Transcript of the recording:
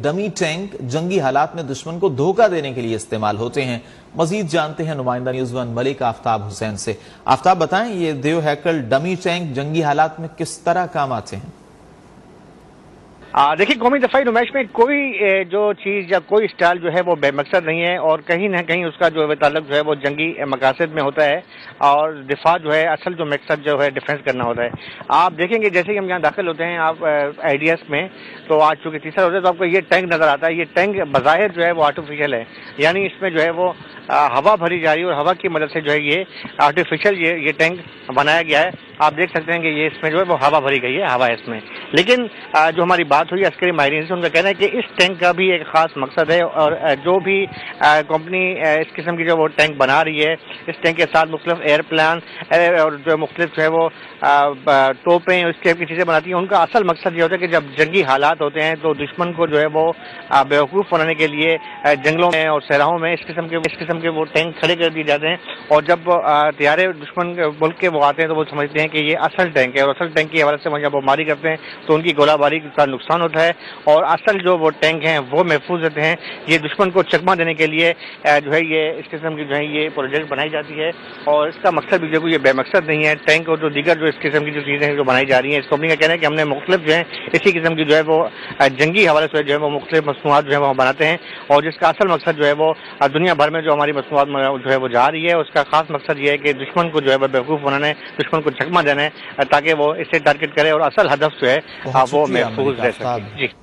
Dummy tank जंगी हालात में दुश्मन को धोखा देने के लिए इस्तेमाल होते हैं। मजीद जानते हैं नुमाइंदा न्यूज़ वन मलिक आफ्ताब हुसैन से। आफ्ताब, बताएं ये देव हैकल डमी टैंक जंगी हालात में किस तरह काम आते हैं? देखिए, कौमी दफाई नुमाइश में कोई जो चीज़ या कोई स्टाइल जो है वो बेमकसद नहीं है और कहीं ना कहीं उसका जो है ताल्लुक जो है वो जंगी मकासद में होता है और दिफा जो है असल जो मकसद जो है डिफेंस करना होता है। आप देखेंगे जैसे कि हम यहाँ दाखिल होते हैं आप आईडीएस में, तो आज चूंकि तीसरा होता है तो आपको ये टैंक नजर आता है। ये टैंक बज़ाहिर जो है वो आर्टिफिशियल है, यानी इसमें जो है वो हवा भरी जा रही है और हवा की मदद से जो है ये आर्टिफिशियल ये टैंक बनाया गया है। आप देख सकते हैं कि ये इसमें जो है वो हवा भरी गई है, हवा है इसमें। लेकिन जो हमारी बात हुई अस्करी माहिरीन से, उनका कहना है कि इस टैंक का भी एक खास मकसद है और जो भी कंपनी इस किस्म की जो वो टैंक बना रही है, इस टैंक के साथ मुख्तलिफ एयरप्लान और जो मुख्तलिफ जो है वो तोपें इस टाइप की चीज़ें बनाती हैं, उनका असल मकसद ये होता है कि जब जंगी हालात होते हैं तो दुश्मन को जो है वो बेवकूफ़ बनाने के लिए जंगलों में और सहराओं में इस किस्म के वो टैंक खड़े कर दिए जाते हैं और जब तैयारे दुश्मन मुल्क के वो आते हैं तो वो समझते हैं कि ये असल टैंक है और असल टैंक की हवाले से जब वो मारी करते हैं तो उनकी गोलाबारी का नुकसान होता है और असल जो वो टैंक हैं वो महफूज रहते हैं। ये दुश्मन को चकमा देने के लिए जो है ये इस किस्म की जो है ये प्रोजेक्ट बनाई जाती है और इसका मकसद भी जो ये बेमकसद नहीं है। टैंक और जो दीगर जो इस किस्म की जो चीज़ें हैं जो बनाई जा रही हैं, इस कंपनी का कहना है कि हमने मुख्तलिफ जो है इसी किस्म की जो है वो जंगी हवाले से जो है वो मुख्तलिफ मसनूआत जो है वो बनाते हैं और जिसका असल मकसद जो है वो दुनिया भर में जो हमारी मसनूआत जो है वो जा रही है, उसका खास मकसद ये है कि दुश्मन को जो है बेवकूफ़ बनाना है, दुश्मन को चकमा देना है ताकि वो इसे टारगेट करे और असल हदफ जो है वो महफूज रह सके। जी।